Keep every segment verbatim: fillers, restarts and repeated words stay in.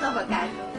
nova casa.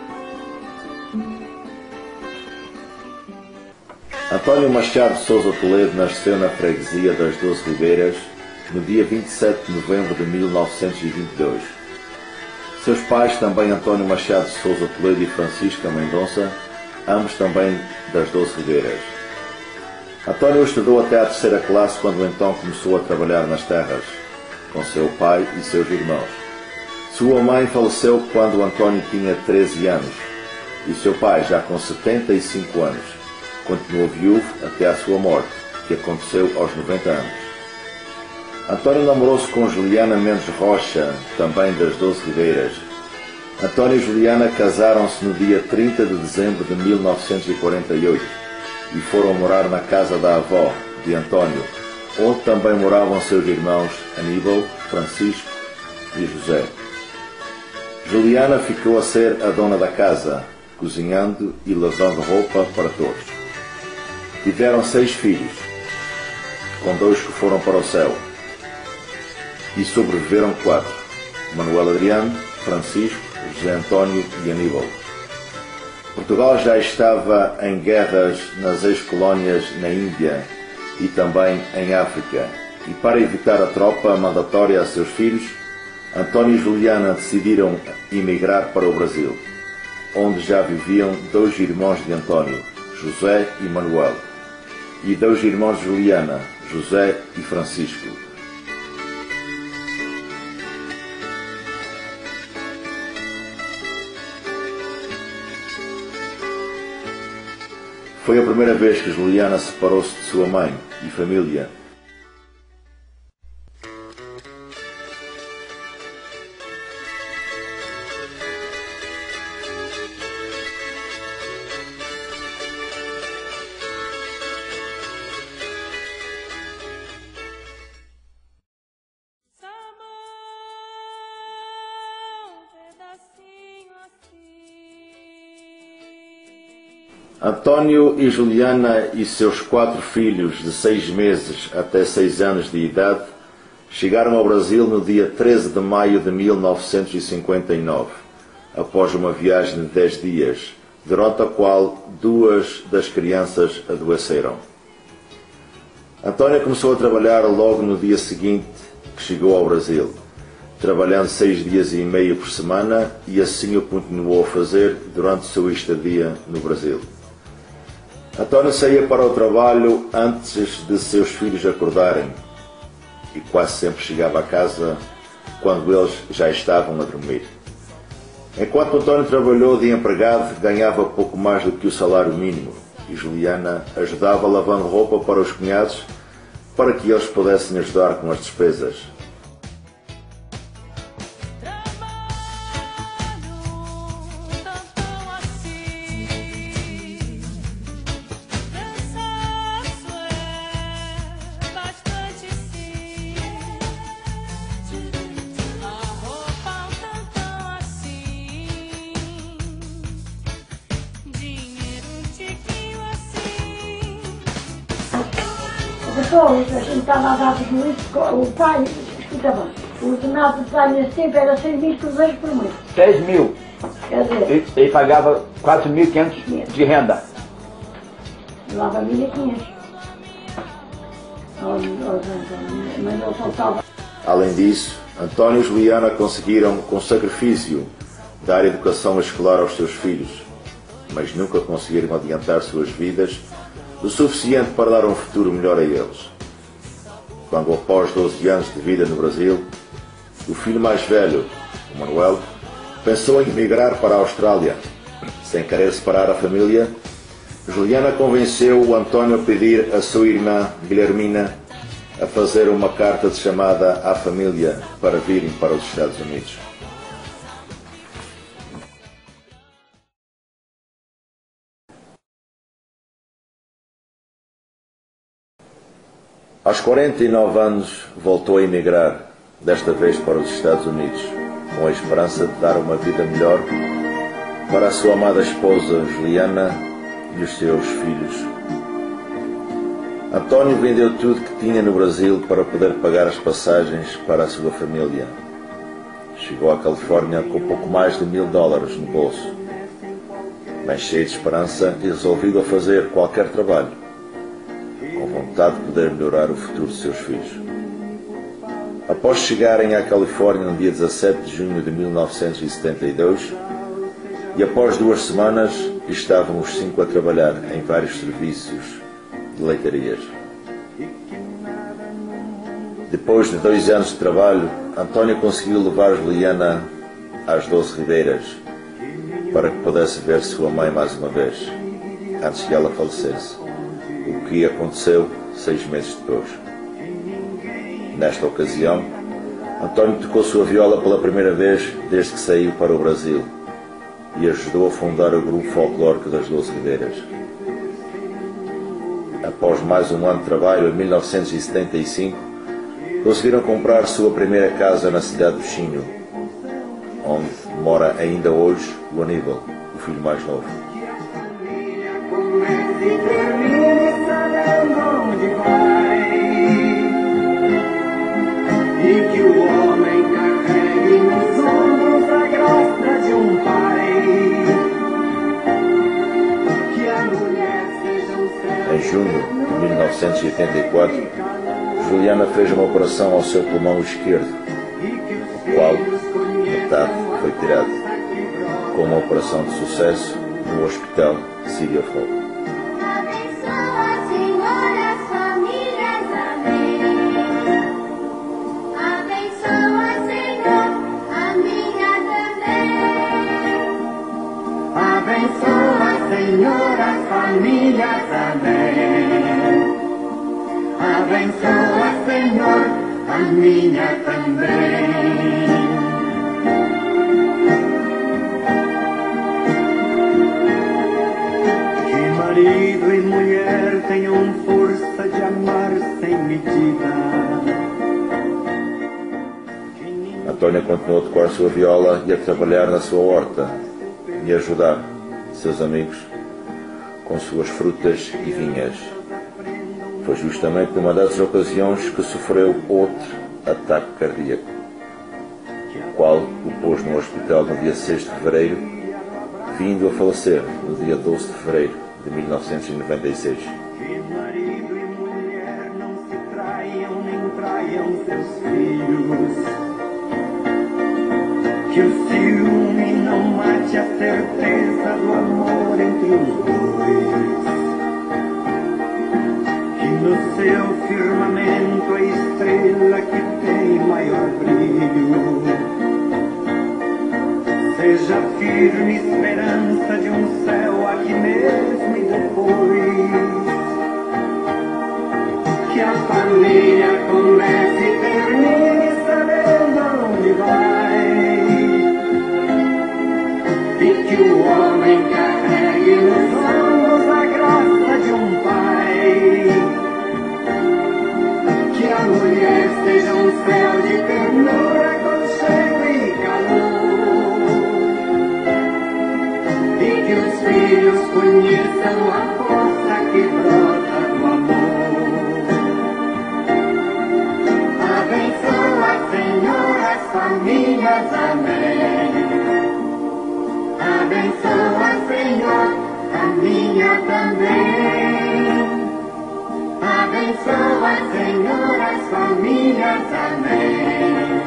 António Machado de Sousa Toledo nasceu na freguesia das Doze Ribeiras no dia vinte e sete de novembro de mil novecentos e vinte e dois. Seus pais, também António Machado de Sousa Toledo e Francisca Mendonça, ambos também das Doze Ribeiras. António estudou até à terceira classe quando então começou a trabalhar nas terras, com seu pai e seus irmãos. Sua mãe faleceu quando António tinha treze anos e seu pai, já com setenta e cinco anos, continuou viúvo até à sua morte, que aconteceu aos noventa anos. António namorou-se com Juliana Mendes Rocha, também das Doze Ribeiras. António e Juliana casaram-se no dia trinta de dezembro de mil novecentos e quarenta e oito e foram morar na casa da avó de António, onde também moravam seus irmãos Aníbal, Francisco e José. Juliana ficou a ser a dona da casa, cozinhando e lavando roupa para todos. Tiveram seis filhos, com dois que foram para o céu, e sobreviveram quatro: Manuel Adriano, Francisco, José António e Aníbal. Portugal já estava em guerras nas ex-colónias na Índia e também em África, e para evitar a tropa mandatória a seus filhos, António e Juliana decidiram emigrar para o Brasil, onde já viviam dois irmãos de António, José e Manuel, e dois irmãos de Juliana, José e Francisco. Foi a primeira vez que Juliana separou-se de sua mãe e família. António e Juliana e seus quatro filhos de seis meses até seis anos de idade chegaram ao Brasil no dia treze de maio de mil novecentos e cinquenta e nove, após uma viagem de dez dias, durante a qual duas das crianças adoeceram. António começou a trabalhar logo no dia seguinte que chegou ao Brasil, trabalhando seis dias e meio por semana, e assim o continuou a fazer durante sua estadia no Brasil. António saía para o trabalho antes de seus filhos acordarem e quase sempre chegava a casa quando eles já estavam a dormir. Enquanto António trabalhou de empregado, ganhava pouco mais do que o salário mínimo e Juliana ajudava lavando roupa para os cunhados para que eles pudessem ajudar com as despesas. Depois, a gente estava a dar o o pai, escuta bem, o ordenado do pai nesse tempo era seis mil cruzeiros por mês. seis mil. Quer dizer, Ele, ele pagava quatro mil e quinhentos de renda. levava mil e quinhentos. Mas eu faltava. Além disso, António e Juliana conseguiram, com sacrifício, dar educação escolar aos seus filhos, mas nunca conseguiram adiantar suas vidas o suficiente para dar um futuro melhor a eles. Quando, após doze anos de vida no Brasil, o filho mais velho, o Manuel, pensou em emigrar para a Austrália. Sem querer separar a família, Juliana convenceu o António a pedir à sua irmã, Guilhermina, a fazer uma carta de chamada à família para virem para os Estados Unidos. Aos quarenta e nove anos voltou a emigrar, desta vez para os Estados Unidos, com a esperança de dar uma vida melhor para a sua amada esposa Juliana e os seus filhos. António vendeu tudo que tinha no Brasil para poder pagar as passagens para a sua família. Chegou à Califórnia com pouco mais de mil dólares no bolso, mas cheio de esperança e resolvido a fazer qualquer trabalho, com vontade de poder melhorar o futuro de seus filhos. Após chegarem à Califórnia no dia dezassete de junho de mil novecentos e setenta e dois, e após duas semanas, estavam os cinco a trabalhar em vários serviços de leitarias. Depois de dois anos de trabalho, António conseguiu levar Juliana às Doze Ribeiras para que pudesse ver sua mãe mais uma vez, antes que ela falecesse, o que aconteceu seis meses depois. Nesta ocasião, António tocou sua viola pela primeira vez desde que saiu para o Brasil e ajudou a fundar o grupo folclórico das Doze Ribeiras. Após mais um ano de trabalho, em mil novecentos e setenta e cinco, conseguiram comprar sua primeira casa na cidade do Chinho, onde mora ainda hoje o Aníbal, o filho mais novo. E que o homem carregue nos ombros a graça de um pai. Que a mulher seja um céu. Em junho de mil novecentos e oitenta e quatro, Juliana fez uma operação ao seu pulmão esquerdo, o qual, metade, foi tirado, com uma operação de sucesso no Hospital City of Hope. Senhora, família também. Abençoa, Senhor, a minha também. Que marido e mulher tenham força de amar sem medida. António continuou a tocar sua viola e a trabalhar na sua horta e a ajudar seus amigos com suas frutas e vinhas. Foi justamente numa dessas ocasiões que sofreu outro ataque cardíaco, o qual o pôs no hospital no dia seis de fevereiro, vindo a falecer no dia doze de fevereiro de mil novecentos e noventa e seis. Que marido e mulher não se traiam nem traiam seus filhos. Que o ciúme não mate a certeza do amor entre os dois. Que no seu firmamento a estrela que tem maior brilho seja firme esperança de um céu aqui mesmo e depois. Que a família comece e termine sabendo onde vai. E que o homem carregue nos ombros a graça de um pai. Que a mulher seja um céu de ternura, aconchego e calor. E que os filhos conheçam a força que brota do amor. Abençoa, Senhor, as famílias, amém. Abençoa, Senhor, a minha também. Abençoa, Senhor, as famílias, amém.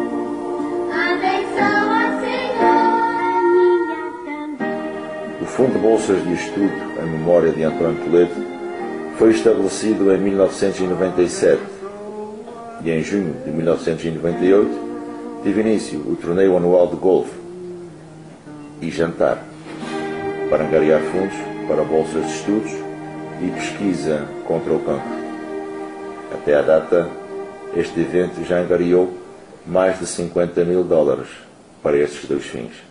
Abençoa, Senhor, a minha também. O Fundo de Bolsas de Estudo em memória de António Toledo foi estabelecido em mil novecentos e noventa e sete e em junho de mil novecentos e noventa e oito teve início o torneio anual de golfe e jantar, para angariar fundos para bolsas de estudos e pesquisa contra o cancro. Até à data, este evento já angariou mais de cinquenta mil dólares para estes dois fins.